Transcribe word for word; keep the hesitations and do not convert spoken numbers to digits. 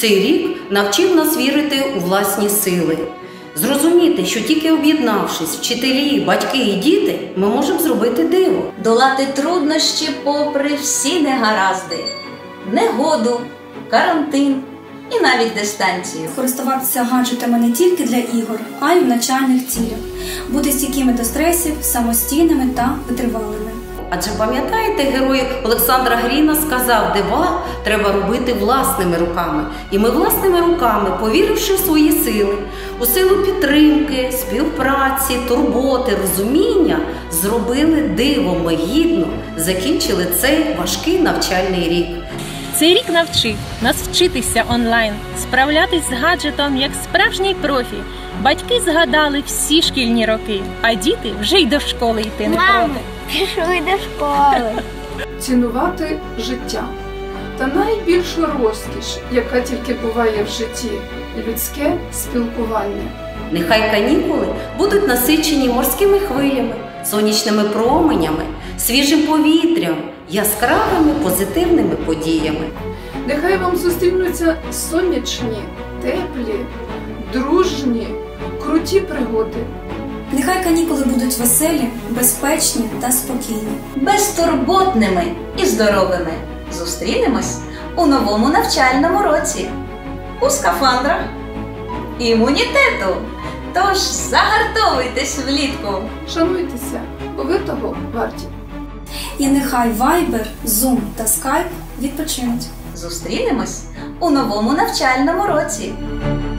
Цей рік навчив нас вірити у власні сили. Зрозуміти, що тільки об'єднавшись, вчителі, батьки і діти, ми можемо зробити диво. Долати труднощі попри всі негаразди, негоду, карантин і навіть дистанцію. Користуватися гаджетами не тільки для ігор, а й в навчальних цілях. Бути стійкими до стресів, самостійними та витривалими. Адже пам'ятаєте, герой Олександра Гріна сказав, дива треба робити власними руками. І ми власними руками, повіривши в свої сили, у силу підтримки, співпраці, турботи, розуміння, зробили диво, ми гідно закінчили цей важкий навчальний рік. Цей рік навчив нас вчитися онлайн, справлятись з гаджетом як справжній профі. Батьки згадали всі шкільні роки, а діти вже й до школи йти не проти. Пішли до школи. Цінувати життя. Та найбільша розкіш, яка тільки буває в житті – людське спілкування. Нехай канікули будуть насичені морськими хвилями, сонячними променями, свіжим повітрям, яскравими позитивними подіями. Нехай вам зустрінуться сонячні, теплі, дружні, круті пригоди. Нехай канікули будуть веселі, безпечні та спокійні. Безтурботними і здоровими зустрінемось у новому навчальному році. У скафандрах імунітету. Тож загартовуйтесь влітку. Шануйтеся, бо ви того варті. І нехай Viber, Zoom та Skype відпочинуть. Зустрінемось у новому навчальному році.